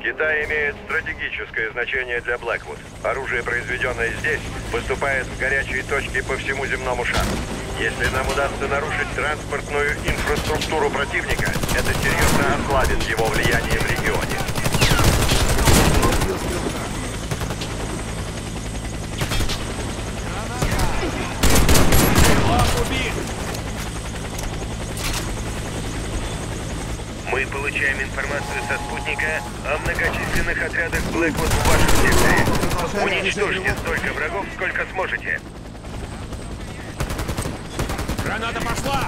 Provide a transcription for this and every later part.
Китай имеет стратегическое значение для Блэквуд. Оружие, произведенное здесь, поступает в горячие точки по всему земному шару. Если нам удастся нарушить транспортную инфраструктуру противника, это серьезно ослабит его влияние в регионе. Мы получаем информацию со спутника о многочисленных отрядах Блэквуд в вашем секторе. Уничтожьте столько врагов, сколько сможете. Граната пошла!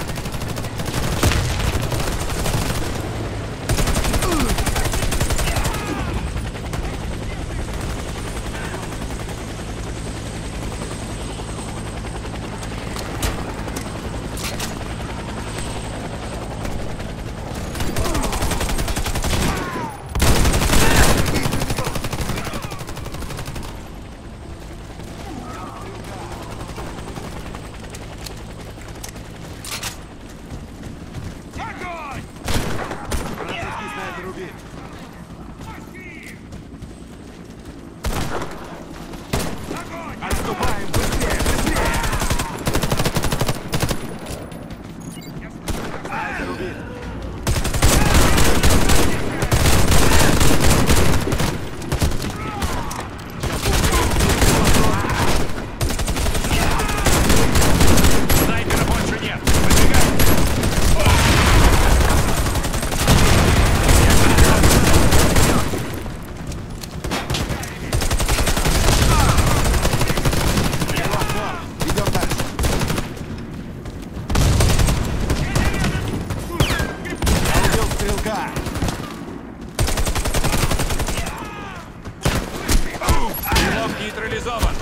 Нейтрализован!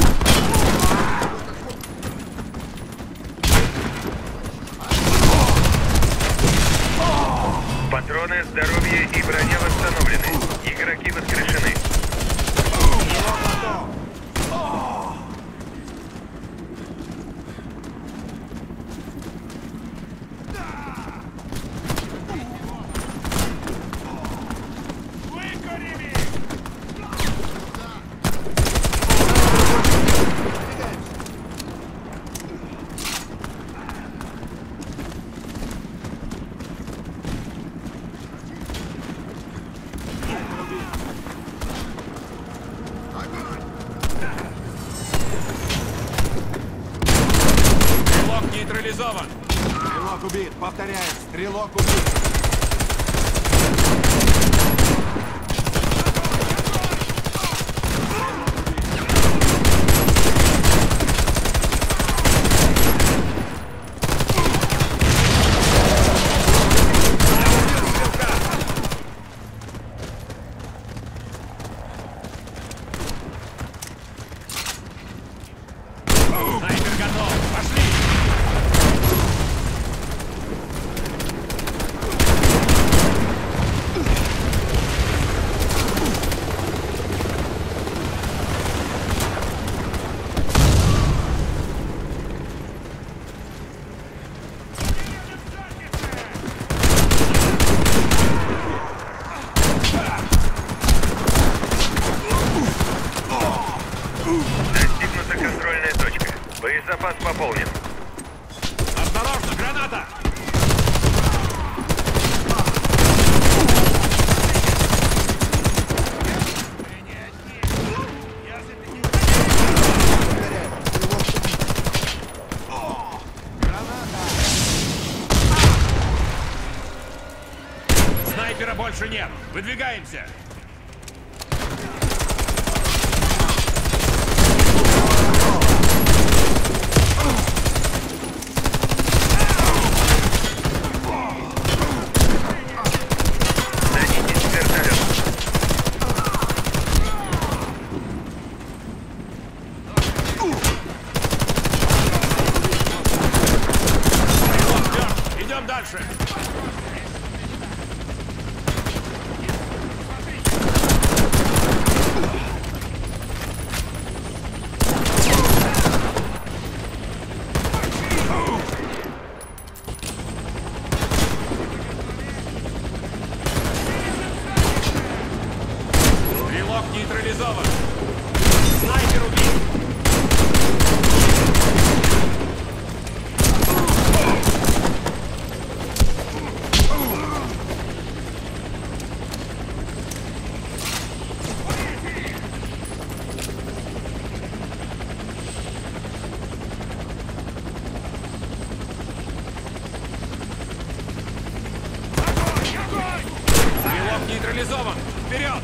Патроны, здоровье и броня восстановлены. Игроки воскрешены. Нейтрализован! Стрелок убит! Повторяю, стрелок убит! Снайпер готов! Пошли! Достигнута контрольная точка. Боезапас пополнен. Осторожно, граната! Снайпера больше нет! Выдвигаемся! Садитесь в вертолет. Идем дальше! нейтрализован. Снайпер убит. Стрелок нейтрализован. Вперед!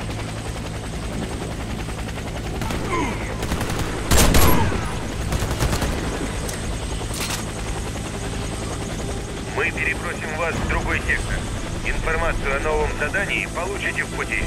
Мы перебросим вас в другой сектор. Информацию о новом задании получите в пути.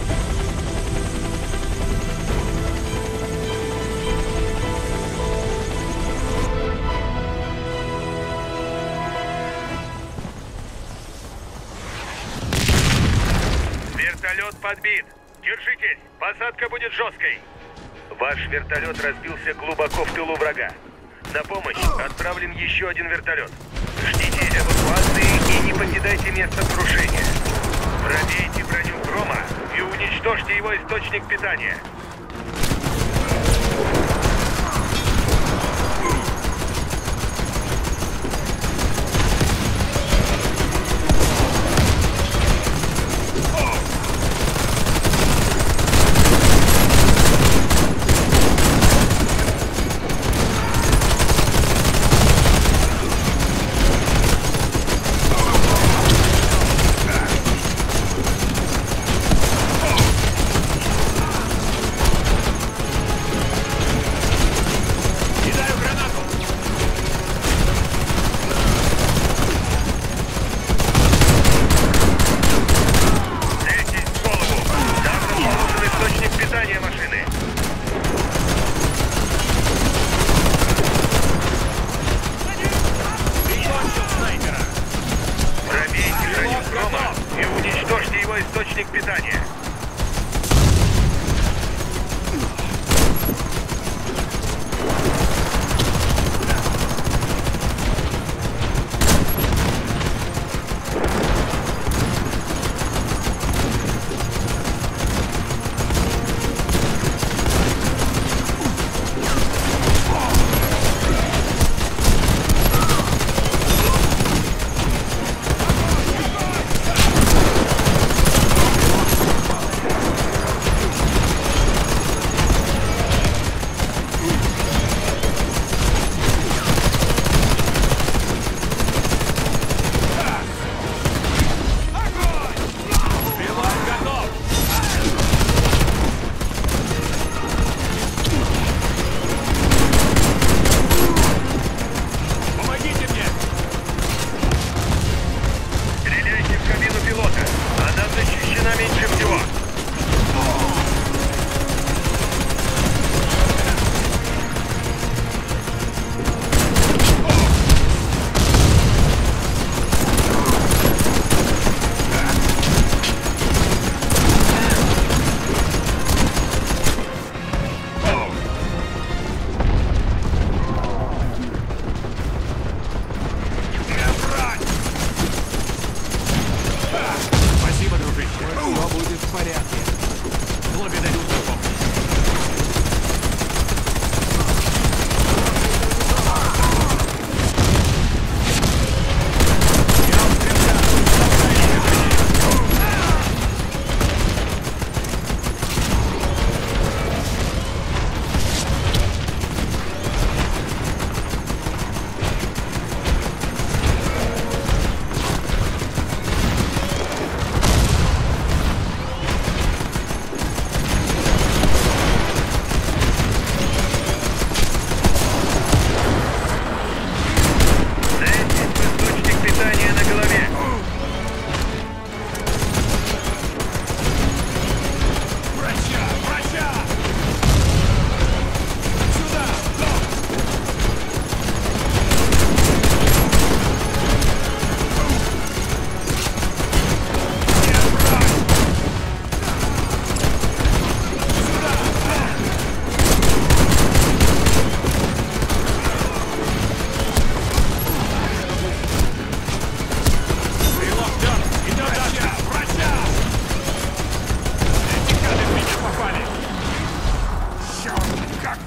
Вертолет подбит. Держитесь, посадка будет жесткой. Ваш вертолет разбился глубоко в тылу врага. На помощь отправлен еще один вертолет. Ждите эвакуации и не покидайте место крушения. Пробейте броню Грома и уничтожьте его источник питания.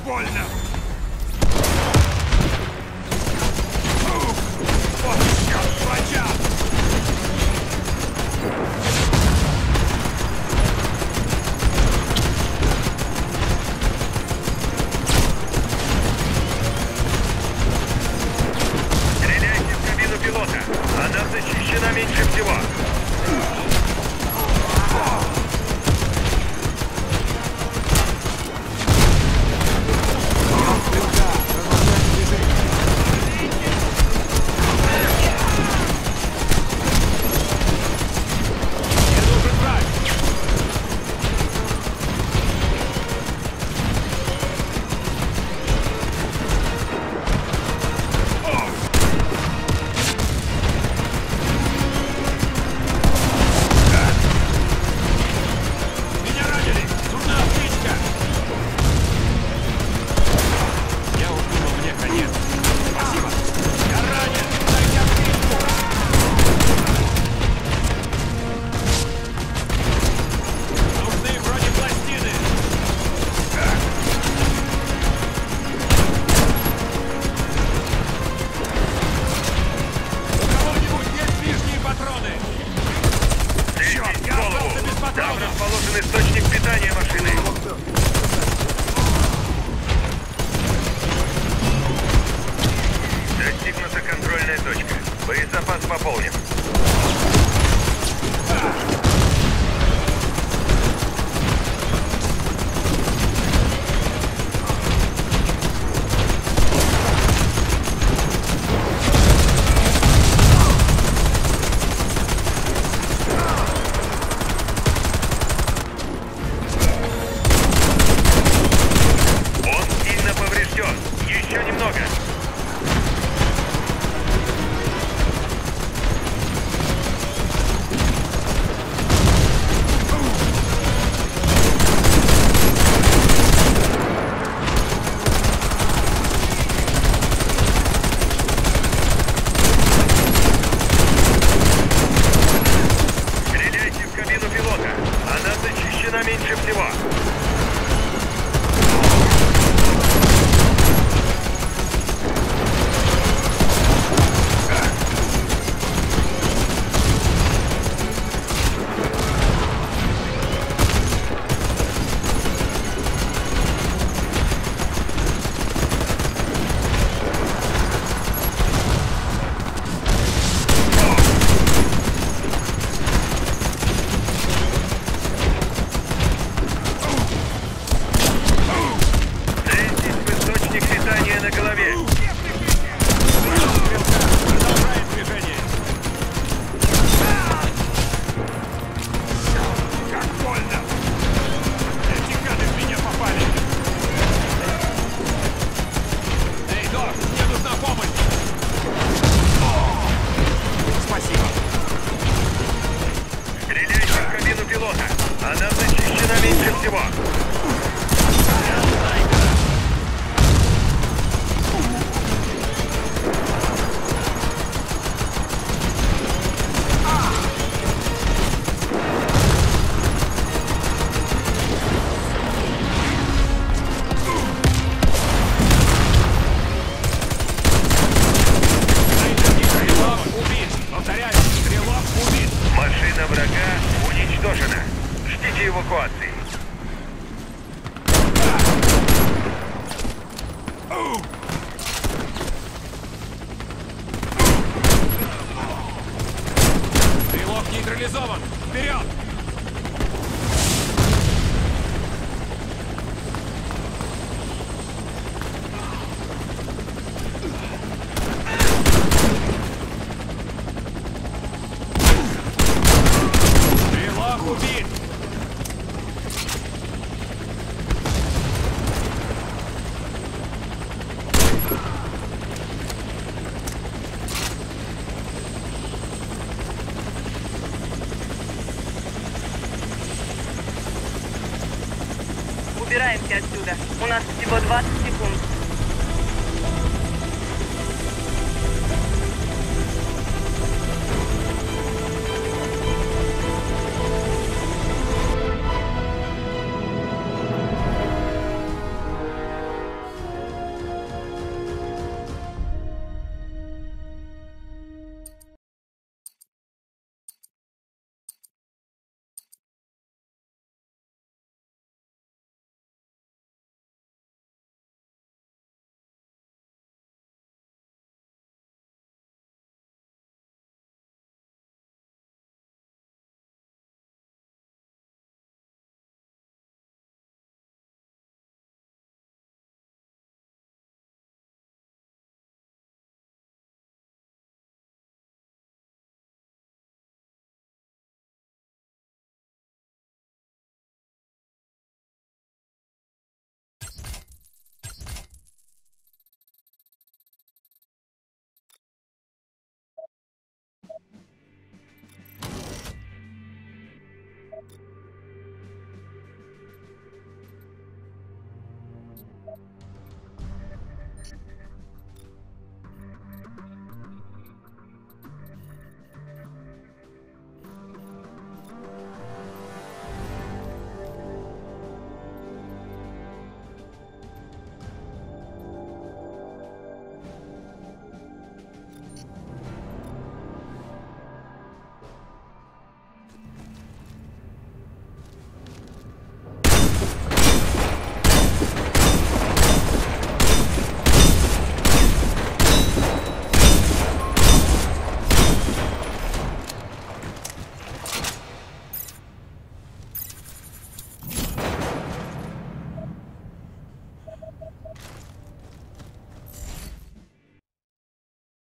больно! Вот черт, врача! Стреляйте в кабину пилота. Она защищена меньше всего. Меня ранили! Нужна аптечка! Я уж думал, мне конец. Спасибо! Я ранен! Дайте аптечку! Нужны бронепластины! У кого-нибудь есть лишние патроны? Целитесь в я голову. остался без Там патронов. расположен источник питания машины. Достигнута контрольная точка. Боезапас пополнен. Он сильно поврежден. Еще немного. Стреляйте в кабину пилота. Она защищена меньше всего. Цельтесь в источник питания на голове. Продолжаем движение. Как больно! Эти гады в меня попали! Эй, Док, мне нужна помощь! Спасибо! Стреляйте в кабину пилота. Она защищена меньше всего. Стрелок убит! Повторяю, стрелок убит! Машина врага уничтожена. Ждите эвакуации. Стрелок нейтрализован! Вперед! Стрелок убит! Убираемся отсюда. У нас всего 20 секунд.